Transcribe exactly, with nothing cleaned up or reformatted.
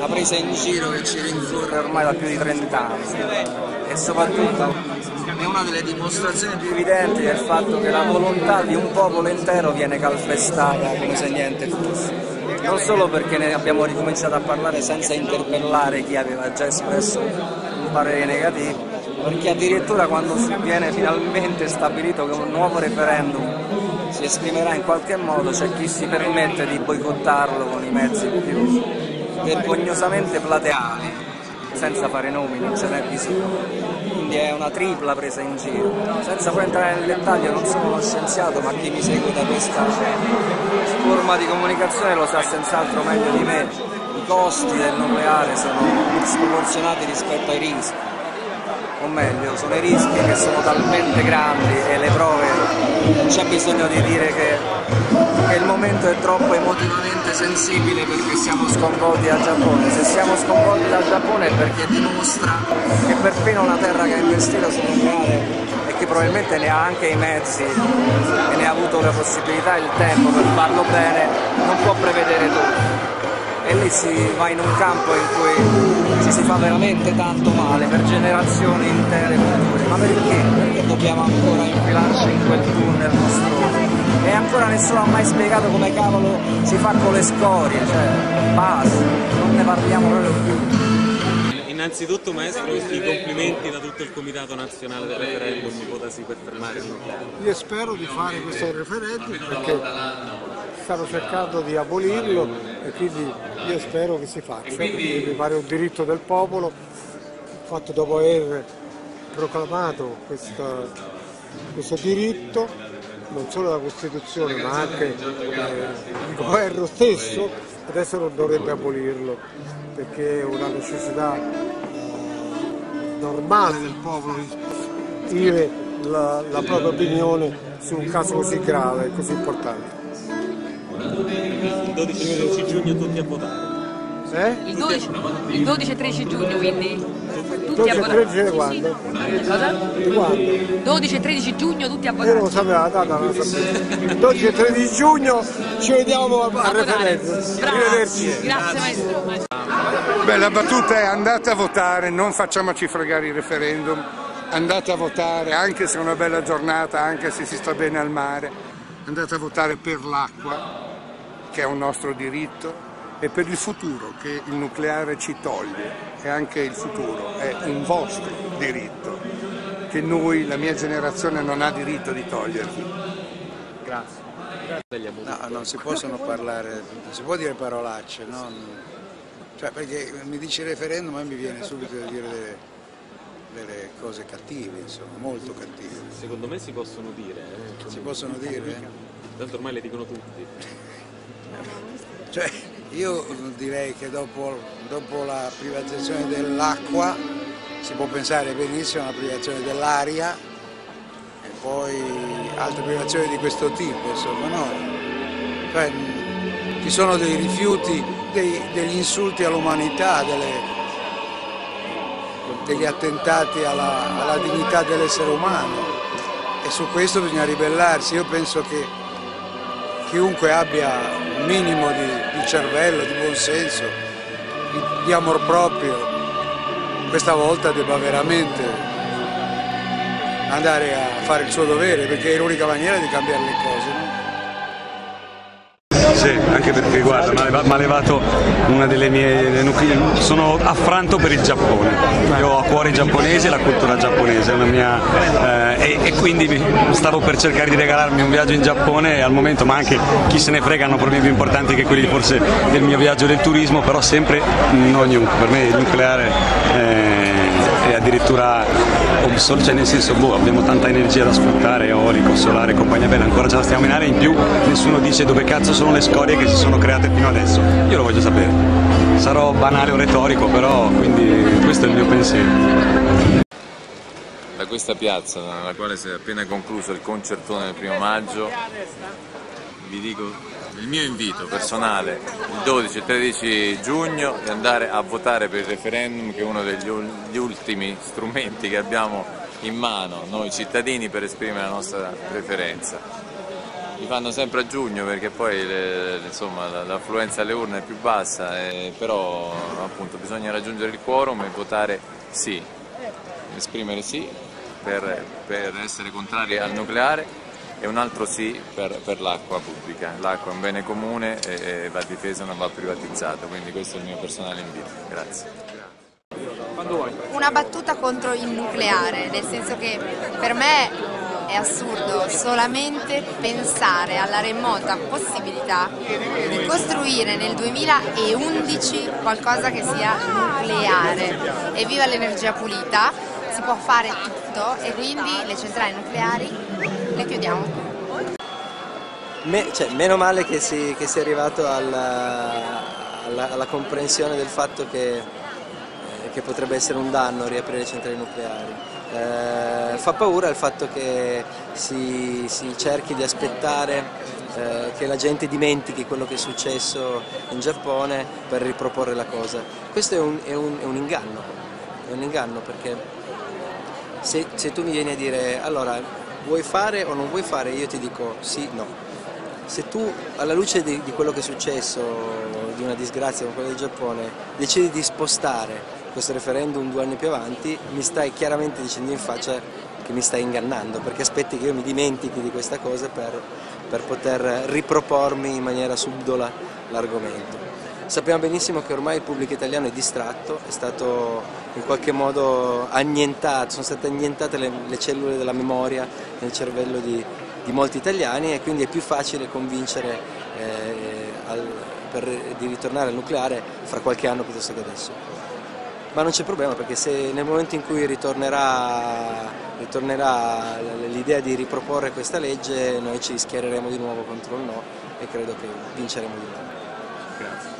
una presa in giro che ci rincorre ormai da più di trent'anni e soprattutto è una delle dimostrazioni più evidenti del fatto che la volontà di un popolo intero viene calpestata come se niente fosse. Non solo perché ne abbiamo ricominciato a parlare senza interpellare chi aveva già espresso un parere negativo, perché addirittura quando viene finalmente stabilito che un nuovo referendum si esprimerà in qualche modo c'è chi si permette di boicottarlo con i mezzi più vergognosamente plateali, senza fare nomi, non ce n'è bisogno. Quindi è una tripla presa in giro. Senza poi entrare nel dettaglio, non sono uno scienziato, ma chi mi segue da questa forma di comunicazione lo sa senz'altro meglio di me. I costi del nucleare sono sproporzionati rispetto ai rischi, o meglio, sono i rischi che sono talmente grandi e le prove, non c'è bisogno di dire che, che il momento è troppo emotivamente sensibile perché siamo sconvolti dal Giappone. Se siamo sconvolti dal Giappone è perché dimostra che perfino una terra che ha investito sul nucleare e che probabilmente ne ha anche i mezzi e ne ha avuto la possibilità e il tempo per farlo bene, non può prevedere tutto. E lì si va in un campo in cui ci si fa veramente tanto male per generazioni intere future. Ma perché? Perché dobbiamo ancora infilarci in quel tunnel mostruoso? E ancora nessuno ha mai spiegato come cavolo si fa con le scorie, cioè basta, non ne parliamo proprio più. Innanzitutto maestro, i complimenti da tutto il Comitato Nazionale del Referendum votasi per fermare il nucleare. Io spero di fare questo referendum perché stanno cercando di abolirlo e quindi io spero che si faccia, quindi mi pare un diritto del popolo, fatto dopo aver proclamato questo, questo diritto, non solo la Costituzione ma anche eh, il governo stesso, adesso non dovrebbe abolirlo perché è una necessità eh, normale del popolo di dire la, la propria opinione su un caso così grave e così importante. Il dodici e tredici giugno tutti a votare. Eh? Il dodici, il dodici e tredici giugno, quindi tutti a votare. dodici e tredici di quando? Cosa? Di quando? dodici e tredici giugno tutti a Io votare. non lo sapevo, la data non la sapevo. Il dodici e tredici giugno ci vediamo al, al referendum. Arrivederci. Grazie maestro. Beh, la battuta è: andate a votare, non facciamoci fregare il referendum, andate a votare anche se è una bella giornata, anche se si sta bene al mare, andate a votare per l'acqua, che è un nostro diritto, e per il futuro che il nucleare ci toglie, e anche il futuro è un vostro diritto, che noi, la mia generazione, non ha diritto di togliervi. Grazie. No, non si possono parlare, non si può dire parolacce, no? Cioè, perché mi dici referendum e mi viene subito da dire delle, delle cose cattive, insomma, molto cattive. Secondo me si possono dire. Eh? Si possono dire? Tanto ormai le dicono tutti. Cioè, io direi che dopo, dopo la privatizzazione dell'acqua si può pensare benissimo alla privatizzazione dell'aria e poi altre privazioni di questo tipo, insomma, no? Cioè, ci sono dei rifiuti, dei, degli insulti all'umanità, degli attentati alla, alla dignità dell'essere umano e su questo bisogna ribellarsi. Io penso che chiunque abbia un minimo di, di cervello, di buonsenso, di, di amor proprio, questa volta debba veramente andare a fare il suo dovere, perché è l'unica maniera di cambiare le cose, no? Sì, anche perché guarda, mi ha levato una delle mie... sono affranto per il Giappone, io ho a cuore i giapponesi e la cultura giapponese, è una mia, eh, e, e quindi stavo per cercare di regalarmi un viaggio in Giappone al momento, ma anche chi se ne frega, hanno problemi più importanti che quelli forse del mio viaggio del turismo, però sempre no nuke, per me il nucleare eh, è addirittura obsoleto, cioè nel senso boh, abbiamo tanta energia da sfruttare, eolico, solare, compagnia bella, ancora ce la stiamo menare, in più nessuno dice dove cazzo sono le scorie che si sono create fino adesso, io lo voglio sapere, sarò banale o retorico, però quindi questo è il mio pensiero. Da questa piazza nella quale si è appena concluso il concertone del primo maggio vi dico il mio invito personale il dodici e tredici giugno di andare a votare per il referendum, che è uno degli ultimi strumenti che abbiamo in mano noi cittadini per esprimere la nostra preferenza. li fanno sempre a giugno perché poi le, insomma, l'affluenza alle urne è più bassa, eh, però appunto bisogna raggiungere il quorum e votare sì, esprimere sì per, per essere contrari al nucleare e un altro sì per, per l'acqua pubblica. L'acqua è un bene comune e, e va difesa, non va privatizzata, quindi questo è il mio personale invito. Grazie. Una battuta contro il nucleare, nel senso che per me è assurdo solamente pensare alla remota possibilità di costruire nel duemilaundici qualcosa che sia nucleare. Evviva l'energia pulita, si può fare tutto e quindi le centrali nucleari le chiudiamo. Me, cioè, meno male che si, che si è arrivato alla, alla, alla comprensione del fatto che, eh, che potrebbe essere un danno riaprire le centrali nucleari. Eh, fa paura il fatto che si, si cerchi di aspettare eh, che la gente dimentichi quello che è successo in Giappone per riproporre la cosa. Questo è un, è un, è un inganno, è un inganno perché se, se tu mi vieni a dire allora vuoi fare o non vuoi fare, io ti dico sì, no. Se tu alla luce di, di quello che è successo, di una disgrazia come quella del Giappone, decidi di spostare questo referendum due anni più avanti, mi stai chiaramente dicendo in faccia che mi stai ingannando, perché aspetti che io mi dimentichi di questa cosa per, per poter ripropormi in maniera subdola l'argomento. Sappiamo benissimo che ormai il pubblico italiano è distratto, è stato in qualche modo annientato, sono state annientate le, le cellule della memoria nel cervello di, di molti italiani e quindi è più facile convincere eh, al, per, di ritornare al nucleare fra qualche anno piuttosto che adesso. Ma non c'è problema perché se nel momento in cui ritornerà, ritornerà l'idea di riproporre questa legge noi ci schiereremo di nuovo contro il no e credo che vinceremo di nuovo. Grazie.